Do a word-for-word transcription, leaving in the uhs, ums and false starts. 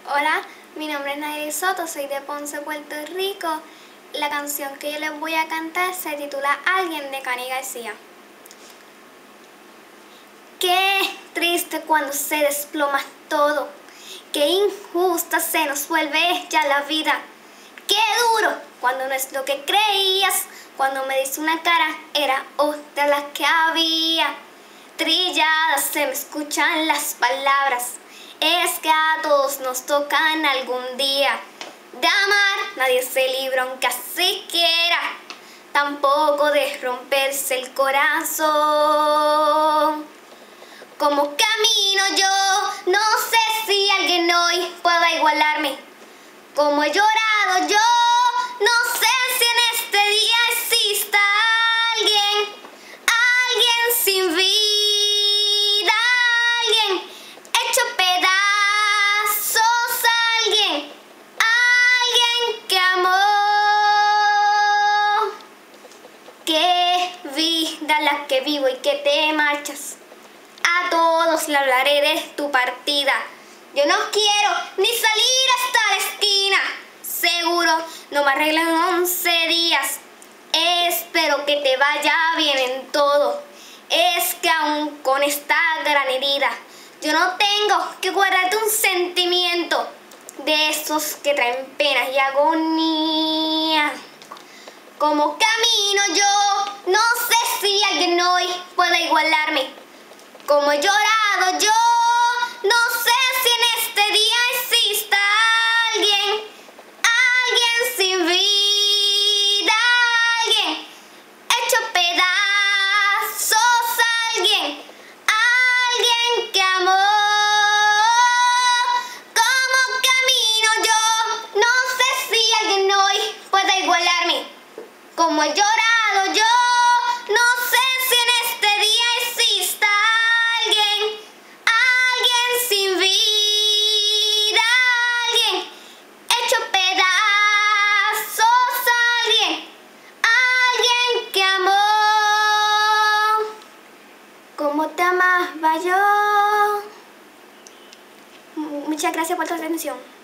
Hola, mi nombre es Nayeli Soto, soy de Ponce, Puerto Rico. La canción que yo les voy a cantar se titula Alguien de Cani García. Qué triste cuando se desploma todo, qué injusta se nos vuelve ya la vida. Qué duro cuando no es lo que creías, cuando me diste una cara era otra la que había. Trilladas se me escuchan las palabras, es que a todos nos tocan algún día. De amar nadie se libra aunque así quiera, tampoco de romperse el corazón. Como camino yo, no sé si alguien hoy pueda igualarme. Como he llorado yo, no sé si en este día exista alguien, alguien sin vida, alguien hecho pedazos, alguien, alguien que amó. Qué vida la que vivo y que te marchas. A todos le hablaré de tu partida. Yo no quiero ni salir hasta la esquina. Seguro no me arreglo en once días. Espero que te vaya bien en todo. Es que aún con esta gran herida yo no tengo que guardarte un sentimiento de esos que traen penas y agonía. Como camino yo, no sé si alguien hoy pueda igualarme. Como he llorado yo, no sé si en este día exista alguien, alguien sin vida, alguien hecho pedazos, alguien, alguien que amó. Como camino yo, no sé si alguien hoy pueda igualarme. Como he llorado yo, no sé si en este día exista alguien, alguien sin vida, alguien hecho pedazos, alguien, alguien que amó como te amaba yo. Muchas gracias por tu atención.